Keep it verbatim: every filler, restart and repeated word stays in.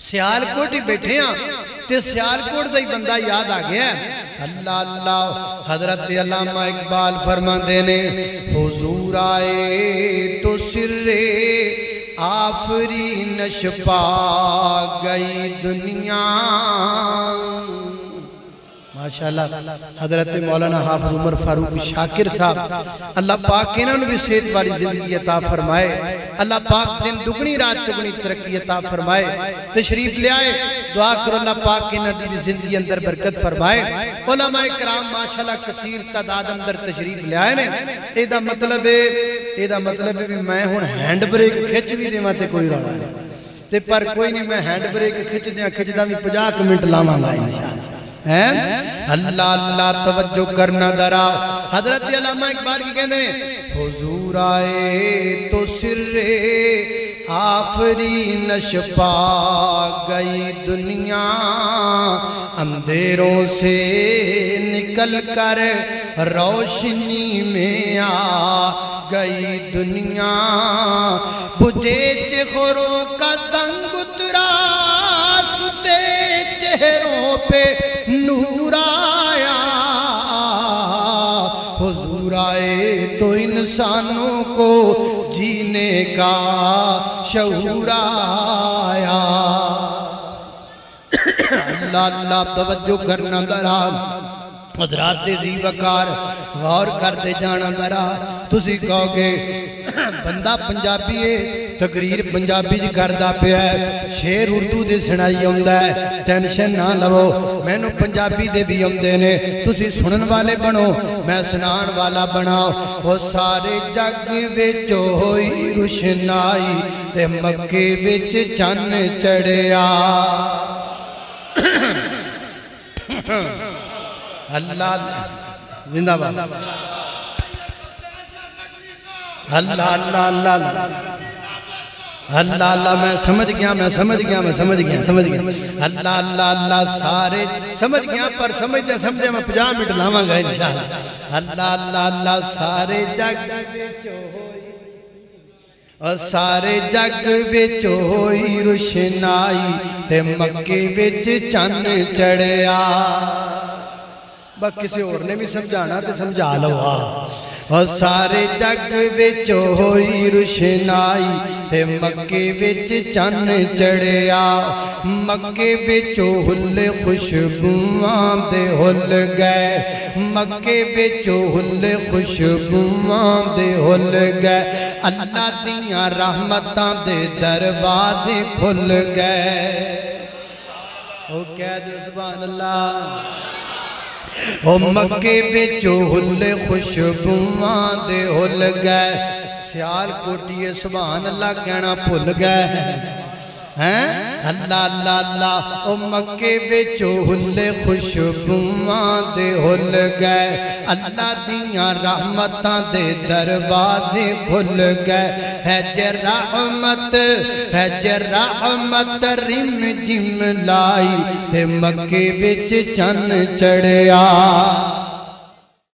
सियालकोट ही बैठे हाँ ते सियालकोट का ही बंदा याद आ गया। अल्लाह अल्लाह हजरत अल्लामा इकबाल फरमाते ने हुजूर आए तो सिर्रे आफरी नशपा गई दुनिया। माशाअल्लाह हजरत मौलाना हाफिज उमर फारूक शाकिर साहब अल्लाह पाक इन्होंने भी सेहत वाली जिंदगी अता फरमाए। अल्लाह पाक दिन दुगनी रात चुगनी तरक्की अता फरमाए। तशरीफ ले आए, दुआ करो अल्लाह पाक इन्होंने भी जिंदगी अंदर बरकत फरमाए। उलमाए कराम माशाअल्लाह कसीर तादाद अंदर तशरीफ ले आए ने। एदा मतलब है एदा मतलब है भी मैं हुण हैंड ब्रेक खिंच भी देवां ते कोई रौला नहीं ते पर कोई नहीं, मैं हैंड ब्रेक खिंचदियां खिंचदा भी पचास मिनट लावांगा इंशाअल्लाह। हैं अल्लाह अल्लाह तवज्जो करना दरा। हजरत अल्लामा इकबाल की कहते हैं हुजूर आए तो सिर्रे आफरी नशपा गई दुनिया। अंधेरों से निकल कर रोशनी में आ गई दुनिया। बुझे चेहरों का तंग उतरा, सुते चेहरों पे नूर आया। हुजूर आए तो इंसानों को जीने का शऊर आया। अल्लाह अल्लाह तवज्जो करना दरा। हजरात जी वकार गौर करते जाना दरा। तुसी कहोगे बंदा पंजाबी है, तकरीर पंजाबी च करदा पिया है, शेर उर्दू दे सुनाई आउंदा है, टेंशन ना लवो, मैनू पंजाबी दे भी आउंदे ने। तुसी सुनन वाले बनो, मैं सुनान वाला बनाओ। वो सारे जग विच होई रुशनाई ते मक्के विच चन्न चढ़िया। अल्लाह जिंदाबाद। अल्लाह अल्लाह अल्लाह अल्लाह अल्लाह। मैं समझ गया मैं समझ गया मैं समझ गया समझ गया। अल्लाह अल्लाह अल्लाह सारे समझ गया, पर समझते समझे मैं पचास मिनट लावांगा इंशाअल्लाह। अल्लाह अल्लाह अल्लाह सारे जग और सारे जग विच होई रुशनाई ते मक्के विच चन्न चढ़िया। बस किसी और ने भी समझाना तो समझा लो। और सारे जग विच होई रुशनाई ते मक्के विच चन्न चढ़िया। मक्के विच हुल्ले खुशबूआं दे हुल गए, मक्के विच हुल्ले खुशबूआं दे हुल गए। अल्लाह दियां रहमतां दे दरवाजे खुल गए। ओ कह दे सुभान अल्लाह। ओ मक्के विच हुल्ले खुशबूआं दे हुल गए। सियालकोटिए सुभान अल्लाह कहना भुल गए हैं। अल्लाह अल्लाह अल्लाह। ओ मक्के विच हुल्ले खुशबूआं दे हुल गए। अल्लाह दियां रहमतां दे दरवाजे खुल गए। है जे रहमत है जे रहमत रिम जिम लाई ते मक्के विच चन्न चढ़िया।